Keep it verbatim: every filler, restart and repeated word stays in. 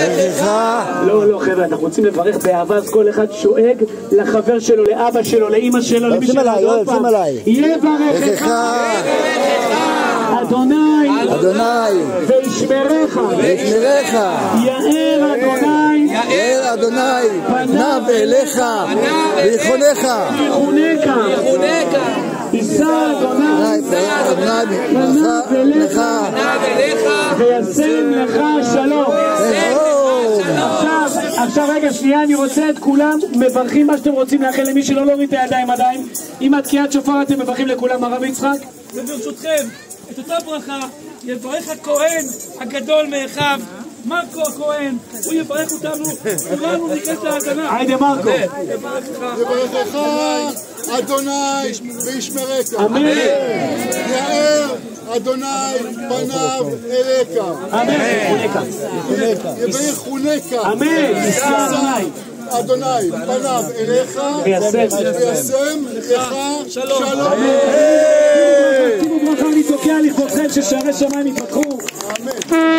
לא, לא, חבר'ה, אנחנו רוצים לברך באהבה, אז כל אחד שואג לחבר שלו, לאבא שלו, לאמא שלו, למי שלו, עוד פעם. יברכך אדוני, אדוני, וישמרך, וישמרך, יאר אדוני, יאר אדוני, פניו אליך, ויחונך, ויחונך, יישא אדוני, פניו אליך, וישם לך שלום. עכשיו, עכשיו רגע, שנייה, אני רוצה את כולם מברכים מה שאתם רוצים לאחל למי שלא להוריד את הידיים עדיין. עם התקיעת שופר אתם מברכים לכולם, הרב יצחק? וברשותכם, את אותה ברכה יברך הכהן הגדול מאחיו, מרקו הכהן, הוא יברך אותנו, כולנו ניכנס להגנה. היידה מרקו. יברכך אדוני וישמרך. אמן. יאר אדוני פניו אליך. אמן. ויחונך. אמן. יישא אדוני. אדוני פניו אליך וישם לך שלום. תנו ברכה, אני תוקע לכבודכם ששערי שמיים יפתחו. אמן.